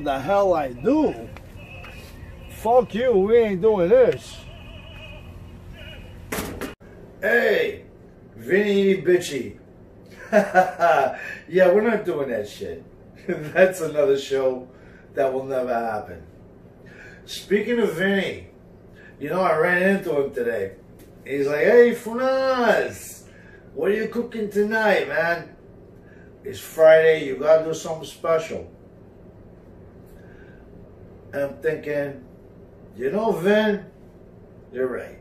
the hell I do. Fuck you, we ain't doing this. Hey, Vinny Bitchy. Yeah, we're not doing that shit. That's another show that will never happen. Speaking of Vinny, you know, I ran into him today. He's like, hey, Funaz, what are you cooking tonight, man? It's Friday, you gotta do something special. And I'm thinking, you know, Vin, you're right.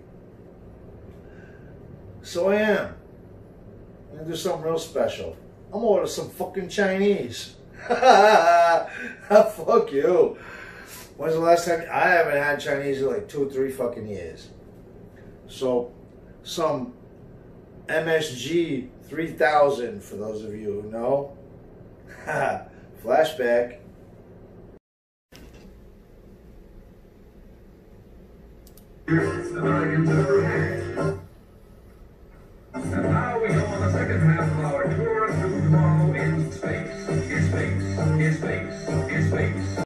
So I am. I'm gonna do something real special. I'm gonna order some fucking Chinese. Fuck you. When's the last time? I haven't had Chinese in like 2 or 3 fucking years. So, some MSG 3000 for those of you who know. Flashback. And now we go on the second half of our tour through tomorrow in space. In space. In space. In space.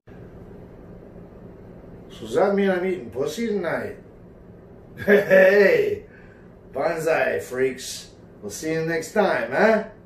So does that mean I'm eating pussy tonight? Hey, banzai, freaks. We'll see you next time, huh?